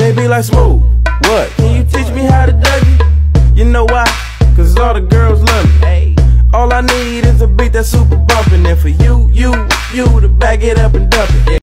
They be like, Smooth, what? Can you teach me how to Dougie? You know why? Cause all the girls love me. All I need is a beat that's super bumpin', and for you to back it up and dump it.